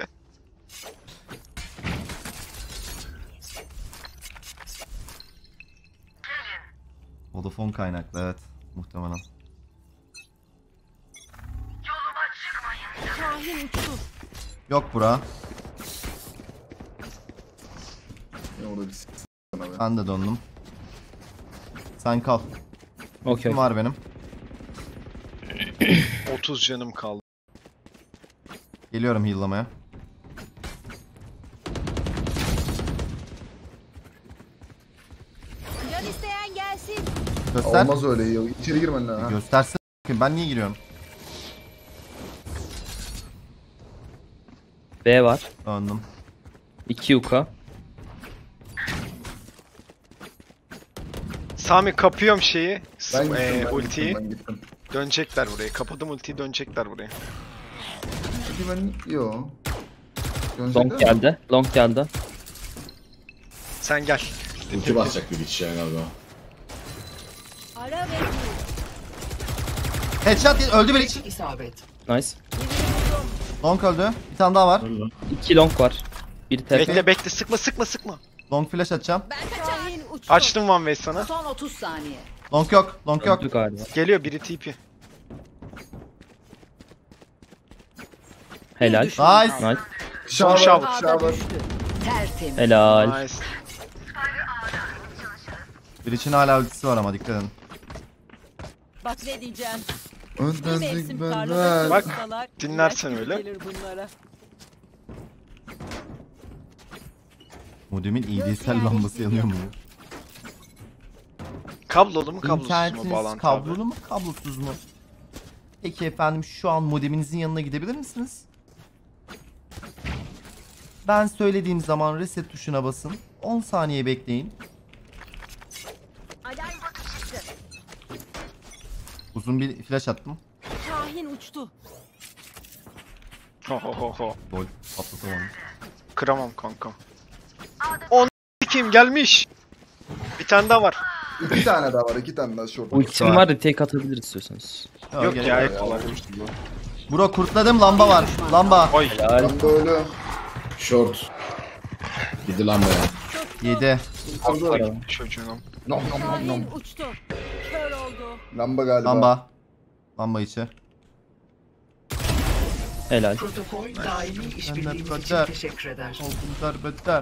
[SPEAKER 2] Vodafone kaynaklı evet. Muhtemelen.
[SPEAKER 8] Şahin uçtu.
[SPEAKER 2] Yok bura.
[SPEAKER 4] Orada bir s*** sana be.
[SPEAKER 2] Ben de döndüm. Sen kal.
[SPEAKER 5] Okey.
[SPEAKER 2] Kim var benim?
[SPEAKER 3] 30 canım kaldı.
[SPEAKER 2] Geliyorum heal'lamaya.
[SPEAKER 6] Can isteyen gelsin.
[SPEAKER 2] Göster.
[SPEAKER 4] Olmaz öyle ya. İçeri girmen lazım. Ha.
[SPEAKER 2] Göstersin. Ben niye giriyorum?
[SPEAKER 5] B var.
[SPEAKER 2] Döndüm.
[SPEAKER 5] 2 yuka.
[SPEAKER 3] Sami kapıyorum şeyi.
[SPEAKER 4] Ben gittim, ben
[SPEAKER 3] Ultiyi.
[SPEAKER 4] gittim, ben gittim.
[SPEAKER 3] Dönecekler buraya. Kapadım ultiyi, dönecekler buraya.
[SPEAKER 4] Peki ben... Yo.
[SPEAKER 5] Long geldi. Long geldi.
[SPEAKER 3] Sen gel.
[SPEAKER 1] Ulti basacak bir geçiş yani galiba.
[SPEAKER 6] Ara ve
[SPEAKER 2] Headshot öldü biri.
[SPEAKER 7] İsabet.
[SPEAKER 5] Nice.
[SPEAKER 2] Long öldü. Bir tane daha var.
[SPEAKER 5] 2 long var. Bir tepe.
[SPEAKER 3] Bekle bekle. Sıkma sıkma sıkma.
[SPEAKER 2] Long flash atacağım.
[SPEAKER 6] ben kaçar.
[SPEAKER 8] Şahin uçtu.
[SPEAKER 3] Açtım one way sana.
[SPEAKER 7] Son 30 saniye.
[SPEAKER 2] Long yok. Long yok.
[SPEAKER 5] Öldü galiba.
[SPEAKER 3] Geliyor biri TP.
[SPEAKER 5] Helal.
[SPEAKER 7] Bir düşman
[SPEAKER 2] Nice.
[SPEAKER 7] kaldı.
[SPEAKER 5] Nice.
[SPEAKER 3] Son shower.
[SPEAKER 7] A'da düştü. Tertemiz.
[SPEAKER 5] Helal.
[SPEAKER 3] Nice.
[SPEAKER 2] Bir için hala ultisi var ama dikkat edin.
[SPEAKER 8] Bak ne diyeceğim. Bir
[SPEAKER 4] Öndezlik
[SPEAKER 8] mevsim
[SPEAKER 4] ben
[SPEAKER 8] tarlada
[SPEAKER 3] Bak,
[SPEAKER 8] çalışsalar,
[SPEAKER 3] dinlersen
[SPEAKER 8] ilaç gibi
[SPEAKER 3] öyle.
[SPEAKER 8] gelir bunlara.
[SPEAKER 2] Modemin IDSL lambası yanıyor mu?
[SPEAKER 3] Kablolu mu kablosuz mu
[SPEAKER 2] İnternetiniz
[SPEAKER 3] bağlantı abi?
[SPEAKER 2] kablolu mu kablosuz mu? Peki efendim şu an modeminizin yanına gidebilir misiniz? Ben söylediğim zaman reset tuşuna basın. 10 saniye bekleyin.
[SPEAKER 6] Alarm botu çıktı.
[SPEAKER 2] Uzun bir flash attım.
[SPEAKER 8] Şahin uçtu.
[SPEAKER 3] Ho ho ho ho.
[SPEAKER 2] Lol patlatamam.
[SPEAKER 3] Kıramam kankam. 10 kim gelmiş? Bir tane daha var.
[SPEAKER 4] 2 tane daha var. 2 tane daha short.
[SPEAKER 5] Ultim var da tek atabilir istiyorsanız.
[SPEAKER 3] Yok
[SPEAKER 2] gerek
[SPEAKER 3] ya
[SPEAKER 2] yok.
[SPEAKER 3] kolay.
[SPEAKER 2] Bro kurtladım lamba var. Lamba.
[SPEAKER 3] Oy.
[SPEAKER 5] Helal.
[SPEAKER 4] Ben böyle...
[SPEAKER 1] Short. Gidi lan be.
[SPEAKER 2] 7.
[SPEAKER 3] Aferin çocuğum.
[SPEAKER 4] Nom nom nom nom.
[SPEAKER 8] Şahin uçtu. Kör oldu.
[SPEAKER 4] Lamba galiba.
[SPEAKER 2] Lamba. Lamba içi.
[SPEAKER 5] Helal.
[SPEAKER 7] Protokol daimi işbirliğiniz için
[SPEAKER 2] Beter.
[SPEAKER 7] teşekkür eder.
[SPEAKER 2] Oldum beter.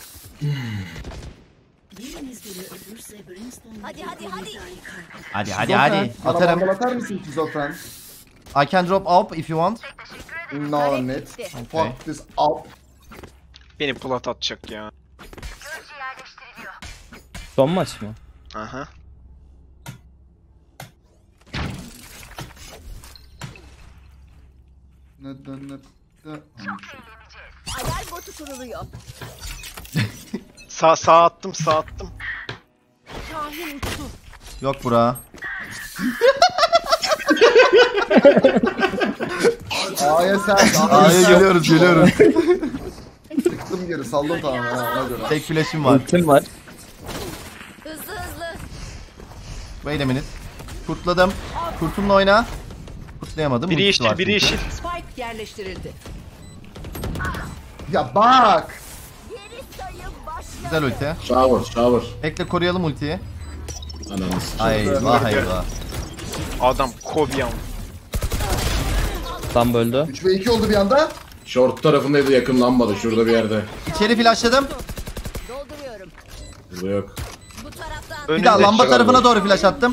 [SPEAKER 6] Hadi hadi hadi.
[SPEAKER 2] Hadi hadi hadi.
[SPEAKER 4] Bana
[SPEAKER 2] Atarım.
[SPEAKER 4] vandal atar mısın Şizofren?
[SPEAKER 2] I can drop up if you want.
[SPEAKER 4] No net. Fuck this up.
[SPEAKER 3] Beni plat atacak ya.
[SPEAKER 5] Son maç mı?
[SPEAKER 3] Aha.
[SPEAKER 4] Neden?
[SPEAKER 6] Alarm botu kuruluyor.
[SPEAKER 3] Sağ attım sağ attım.
[SPEAKER 8] Şahin uçtu.
[SPEAKER 2] Yok bura.
[SPEAKER 4] A'ya sen.
[SPEAKER 2] A'ya geliyoruz geliyoruz.
[SPEAKER 4] Çıktım geri saldım tamamen ha ona göre.
[SPEAKER 2] Tek flash'im var.
[SPEAKER 5] Ultim var.
[SPEAKER 6] Hızlı hızlı.
[SPEAKER 2] Wait a minute. Kurtladım. Kurtumla oyna. Kurtlayamadım.
[SPEAKER 3] Biri
[SPEAKER 2] ultisi var
[SPEAKER 3] yeşil biri
[SPEAKER 2] çünkü.
[SPEAKER 3] yeşil.
[SPEAKER 7] Spike yerleştirildi.
[SPEAKER 4] Ya bak.
[SPEAKER 6] Geri sayım başladı.
[SPEAKER 2] Güzel ulti.
[SPEAKER 1] Shower.
[SPEAKER 2] Bekle koruyalım ultiyi.
[SPEAKER 1] Ananı sikeyim.
[SPEAKER 2] Eyvah eyvah.
[SPEAKER 3] Adam Kobian.
[SPEAKER 5] Tam böldü.
[SPEAKER 4] 3 ve 2 oldu bir anda.
[SPEAKER 1] Short tarafındaydı, yakın lambada şurada bir yerde.
[SPEAKER 2] İçeri flashladım.
[SPEAKER 6] Dolduruyorum.
[SPEAKER 1] Burada yok.
[SPEAKER 6] Bu taraftan.
[SPEAKER 2] Bir daha
[SPEAKER 3] Önünde.
[SPEAKER 2] lamba tarafına doğru flash attım.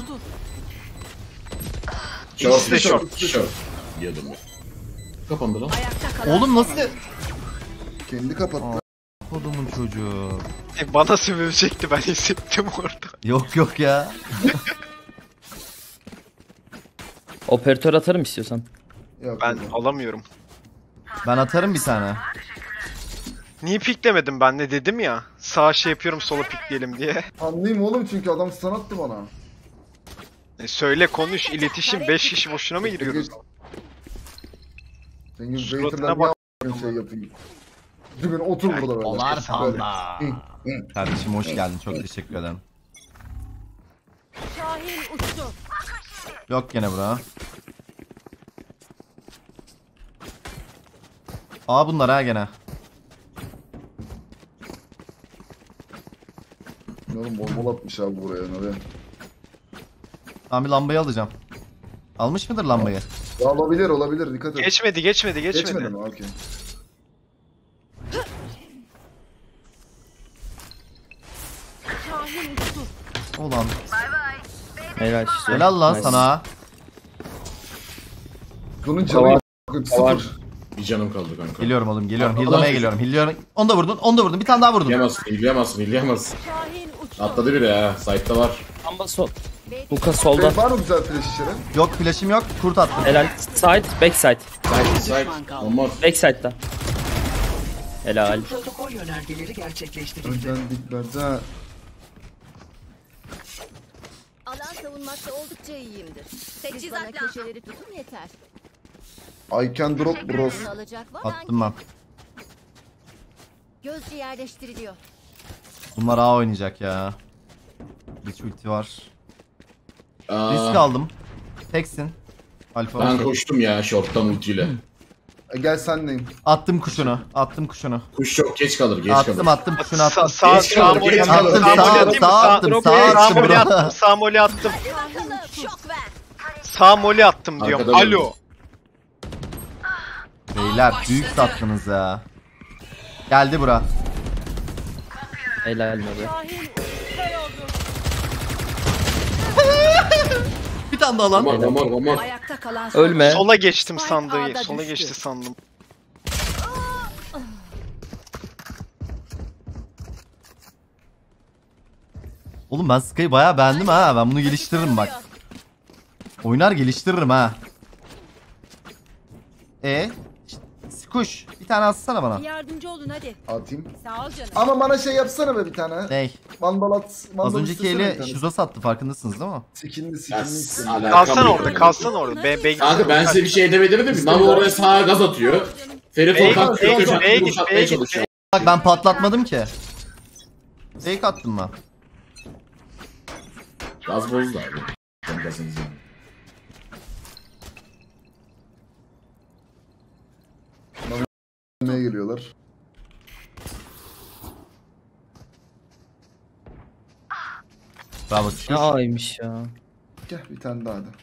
[SPEAKER 3] İkisi de
[SPEAKER 1] Short,
[SPEAKER 3] short.
[SPEAKER 1] short. Diyordum ben. Kapandı lan.
[SPEAKER 7] Ayakta kalan
[SPEAKER 2] Oğlum nasıl?
[SPEAKER 4] Kendi kapattı.
[SPEAKER 2] Kodumun çocuğu.
[SPEAKER 3] Bana sövecekti, ben hissettim orada.
[SPEAKER 2] Yok ya.
[SPEAKER 5] Operatör atarım istiyorsan.
[SPEAKER 4] Yok,
[SPEAKER 3] Ben
[SPEAKER 4] yok.
[SPEAKER 3] alamıyorum.
[SPEAKER 2] Ben atarım bir tane.
[SPEAKER 3] Niye piklemedim ben de dedim ya. Sağa şey yapıyorum, sola pikleyelim diye.
[SPEAKER 4] Anlayayım oğlum çünkü adam stun attı bana.
[SPEAKER 3] Söyle, konuş, iletişim. 5 kişi boşuna mı giriyoruz?
[SPEAKER 4] Senin gibi
[SPEAKER 3] Suratına
[SPEAKER 4] waiter'lar
[SPEAKER 3] bak.
[SPEAKER 4] bir şey yapayım. Düğün otur burada böyle.
[SPEAKER 2] Dolar
[SPEAKER 4] Böyle.
[SPEAKER 2] panda. Kardeşim hoş geldin. Çok teşekkür ederim.
[SPEAKER 8] Şahin uçtu.
[SPEAKER 2] Yok gene bura. Aa bunlar ha gene.
[SPEAKER 4] Oğlum bol atmış abi buraya. Nereye?
[SPEAKER 2] Ben bir lambayı alacağım. Almış mıdır lambayı?
[SPEAKER 4] Ya olabilir dikkat et.
[SPEAKER 3] Geçmedi.
[SPEAKER 4] Mi? Okey.
[SPEAKER 8] Şahin uçtu.
[SPEAKER 2] Ulan.
[SPEAKER 5] Helal işte.
[SPEAKER 2] Helal lan
[SPEAKER 5] Nice.
[SPEAKER 2] sana.
[SPEAKER 4] Bunun
[SPEAKER 5] Kavar-
[SPEAKER 4] canı
[SPEAKER 5] Kavar.
[SPEAKER 4] sıfır.
[SPEAKER 1] Bir canım kaldı kanka.
[SPEAKER 2] Geliyorum oğlum geliyorum.
[SPEAKER 1] Allah
[SPEAKER 2] Hillamaya
[SPEAKER 1] Allah.
[SPEAKER 2] geliyorum. Hilliyorum. Onu da vurdun. Bir tane daha vurdun.
[SPEAKER 1] İleyemezsin.
[SPEAKER 8] Şahin uçtu.
[SPEAKER 1] Atladı biri ya. Side'da var.
[SPEAKER 5] Lamba sol. Huka solda.
[SPEAKER 4] Var mı güzel flash içeri?
[SPEAKER 2] Yok flash'im yok. Kurt attım.
[SPEAKER 5] Helal. Side. Backside.
[SPEAKER 1] Side. One more.
[SPEAKER 5] Backside'da. Helal.
[SPEAKER 7] protokol yönergeleri gerçekleştirildi.
[SPEAKER 4] Önden diklerde.
[SPEAKER 6] Alan savunmakta oldukça iyiyimdir. Siz bana Teçhizat lazım. köşeleri tutun yeter.
[SPEAKER 4] I can drop bros.
[SPEAKER 6] Bunu alacak var
[SPEAKER 2] Attım ben.
[SPEAKER 6] Gözcü yerleştiriliyor.
[SPEAKER 2] Bunlar A oynayacak ya. Hiç ulti var. Risk
[SPEAKER 1] Aa,
[SPEAKER 2] aldım. Teksin. Alfa.
[SPEAKER 1] ben koştum ya short'tan ultiyle.
[SPEAKER 4] Gel senleyim.
[SPEAKER 2] Attım kuşunu.
[SPEAKER 1] Kuş çok geç kalır, geç kalır.
[SPEAKER 2] Attım kuşunu attım.
[SPEAKER 3] Sağ
[SPEAKER 1] Geç kalır,
[SPEAKER 3] moli
[SPEAKER 1] geç
[SPEAKER 3] attım.
[SPEAKER 1] kalır.
[SPEAKER 3] Sağ moli attım. Sağ moli attım.
[SPEAKER 6] Bakalım şok ver.
[SPEAKER 3] Sağ moli attım diyorum.
[SPEAKER 1] Arkada
[SPEAKER 3] Alo.
[SPEAKER 2] Beyler büyük sattınız ya. Geldi bura.
[SPEAKER 5] Helal be.
[SPEAKER 8] Şahin kör oldu.
[SPEAKER 2] Bir tane daha lan.
[SPEAKER 1] One more.
[SPEAKER 7] Ayakta kalan son
[SPEAKER 5] Ölme.
[SPEAKER 3] Sola geçtim
[SPEAKER 7] Spike
[SPEAKER 3] sandığı.
[SPEAKER 7] A'da
[SPEAKER 3] Sola
[SPEAKER 7] düştü.
[SPEAKER 3] geçti sandım.
[SPEAKER 2] Oğlum ben Sky'ı bayağı beğendim ha. Ben bunu geliştiririm bak. Oynar geliştiririm ha. Kuş bir tane atsana bana.
[SPEAKER 8] Yardımcı olun hadi.
[SPEAKER 4] Atayım.
[SPEAKER 8] Sağ ol canım.
[SPEAKER 4] Ama bana şey yapsana be bir tane.
[SPEAKER 2] Ney?
[SPEAKER 4] Vandal at.
[SPEAKER 2] Az önceki eli şuza sattı farkındasınız değil mi?
[SPEAKER 4] Skinli
[SPEAKER 1] Ya,
[SPEAKER 4] istedim.
[SPEAKER 1] alakam
[SPEAKER 3] Kalsana
[SPEAKER 1] yok.
[SPEAKER 3] orada, kalsana orada.
[SPEAKER 1] Kanka ben size bir şey demedim mi? Nano oraya sağa gaz atıyor. Ferit
[SPEAKER 3] B'ye
[SPEAKER 1] oradan
[SPEAKER 3] git, B'ye git, B'ye git,
[SPEAKER 1] uzatmaya
[SPEAKER 3] B'ye git.
[SPEAKER 1] çalışıyor.
[SPEAKER 2] Bak ben patlatmadım ki. Fake attım ben.
[SPEAKER 1] Gaz bozdu abi. Ben gazınızı.
[SPEAKER 4] Neye geliyorlar?
[SPEAKER 2] Bravo.
[SPEAKER 5] Ne aymış ya.
[SPEAKER 4] Gel bir tane daha hadi.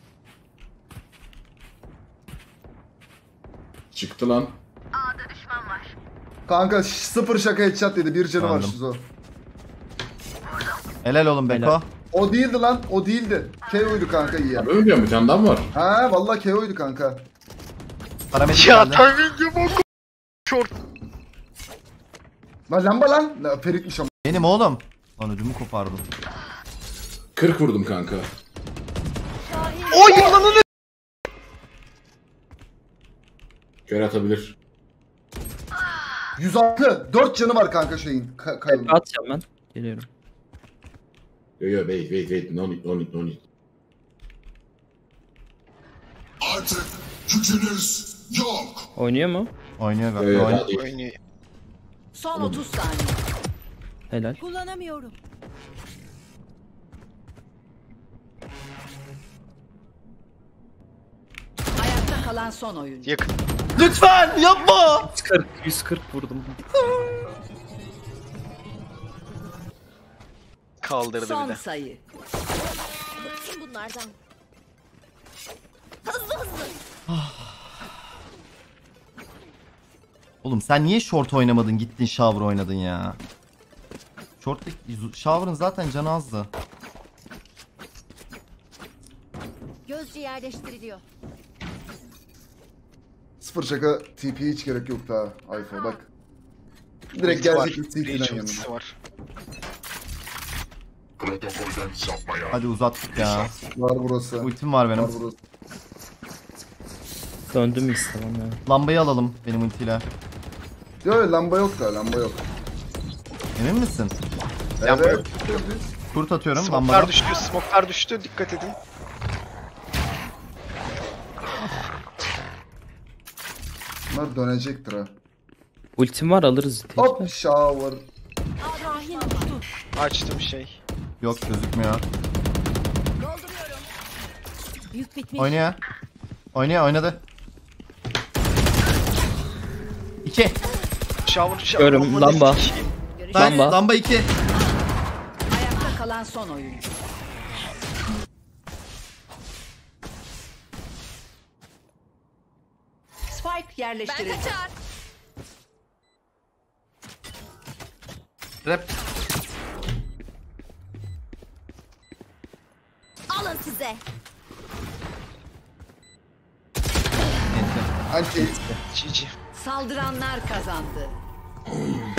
[SPEAKER 1] Çıktı lan.
[SPEAKER 4] Kanka sıfır şaka headshot dedi. Bir canı var
[SPEAKER 2] Anladım.
[SPEAKER 4] Şuzo.
[SPEAKER 2] Helal oğlum Beko.
[SPEAKER 5] Helal.
[SPEAKER 4] O değildi lan. O değildi. KO'ydu kanka iyi ya.
[SPEAKER 1] Ölmüyor mu? Bir tane daha mı var?
[SPEAKER 4] Ha vallahi KO'ydu kanka.
[SPEAKER 2] Paramedik
[SPEAKER 3] Ya
[SPEAKER 2] geldi.
[SPEAKER 3] timing'e bak. Short.
[SPEAKER 4] Lan lamba lan. La, Ferit'miş ama.
[SPEAKER 2] Benim oğlum. Lan ödümü kopardım.
[SPEAKER 1] 40 vurdum kanka.
[SPEAKER 3] Oy yalanını.
[SPEAKER 1] Kör atabilir.
[SPEAKER 4] 106. 4 canı var kanka şeyin. Kayılın.
[SPEAKER 5] Atacağım ben. Geliyorum.
[SPEAKER 1] Yo wait. No need.
[SPEAKER 10] Artık gücünüz yok.
[SPEAKER 5] Oynuyor mu?
[SPEAKER 2] Oynuyor
[SPEAKER 1] Yo
[SPEAKER 2] galiba.
[SPEAKER 1] daha değil.
[SPEAKER 3] Oynuyor.
[SPEAKER 7] Son 30 saniye.
[SPEAKER 5] Helal.
[SPEAKER 8] Kullanamıyorum.
[SPEAKER 7] Ayakta kalan son oyuncu.
[SPEAKER 3] Yakın.
[SPEAKER 2] Lütfen yapma.
[SPEAKER 5] 140 vurdum.
[SPEAKER 3] Kaldırdı bir
[SPEAKER 7] Son
[SPEAKER 3] de.
[SPEAKER 7] sayı.
[SPEAKER 6] Bıktım bunlardan. Hızlı.
[SPEAKER 2] Oğlum sen niye short oynamadın gittin shower oynadın ya? Shower'ın zaten canı azdı.
[SPEAKER 6] Gözcü yerleştiriliyor.
[SPEAKER 4] Sıfır şaka TP'ye hiç gerek yok daha Alfa bak. Direkt
[SPEAKER 3] Ulti var.
[SPEAKER 4] gelecek TP'den
[SPEAKER 3] Breach
[SPEAKER 4] yanına.
[SPEAKER 3] ultisi var.
[SPEAKER 10] Protokolden sapmaya.
[SPEAKER 2] Hadi uzattık ya.
[SPEAKER 4] Var burası.
[SPEAKER 2] Ultim var benim.
[SPEAKER 4] Var burası.
[SPEAKER 5] Döndüm istemem ya.
[SPEAKER 2] Lambayı alalım benim ultiyle.
[SPEAKER 4] Yok lamba yok da lamba yok.
[SPEAKER 2] Emin misin?
[SPEAKER 3] Lamba yok.
[SPEAKER 2] Kurt atıyorum
[SPEAKER 3] Smoklar
[SPEAKER 2] lambadan.
[SPEAKER 3] düştü, smoklar düştü. Dikkat edin.
[SPEAKER 4] Bunlar dönecektir ha.
[SPEAKER 5] Ultim var alırız.
[SPEAKER 4] Hop shower.
[SPEAKER 8] Şahin uçtu.
[SPEAKER 3] Açtım şey.
[SPEAKER 2] Yok gözükmüyor.
[SPEAKER 6] Dolduruyorum.
[SPEAKER 8] Yük bitmiş.
[SPEAKER 2] Oynuyor. Oynadı. 2.
[SPEAKER 3] Shower.
[SPEAKER 5] Görüm, lamba. Lamba.
[SPEAKER 2] Lamba 2.
[SPEAKER 7] Ayakta kalan son oyuncu. Spike
[SPEAKER 6] Ben
[SPEAKER 7] yerleştirildi.
[SPEAKER 6] kaçar.
[SPEAKER 2] Rap.
[SPEAKER 6] Alın size.
[SPEAKER 4] Anti.
[SPEAKER 3] GG.
[SPEAKER 7] Saldıranlar kazandı.